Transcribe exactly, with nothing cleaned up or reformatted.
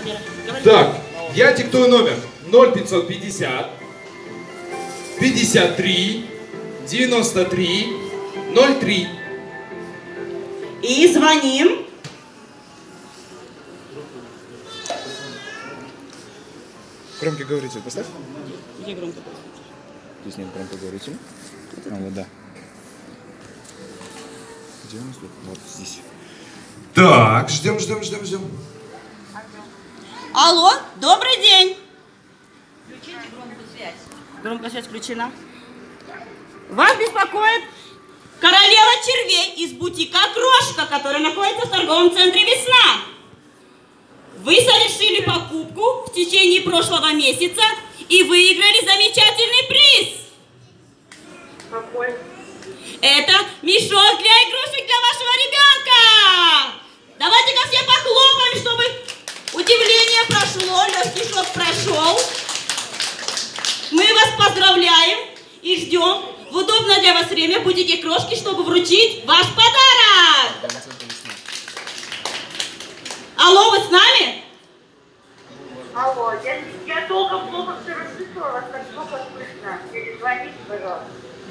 Так, я диктую номер ноль пятьсот пятьдесят пятьдесят три девяносто три ноль три. И звоним. Громкоговоритель поставь. Где громко? Здесь нет громкоговорителя. А, вот, да. Где у нас тут? Вот здесь. Так, ждем, ждем, ждем, ждем. Алло, добрый день. Включите громкую связь. Громкая связь включена. Вас беспокоит королева червей из бутика «Крошка», который находится в торговом центре «Весна». Вы совершили покупку в течение прошлого месяца и выиграли замечательный приз. Какой? Это мешок для игрушек для вашего ребенка. Давайте-ка все похлопаем, чтобы удивление прошло, легкий шок прошел. Мы вас поздравляем и ждем в удобное для вас время в бутике «Крошки», чтобы вручить ваш подарок. Алло, вы с нами? Алло, я, я долго плохо все расслышала, вас так плохо слышно. Перезвоните, пожалуйста.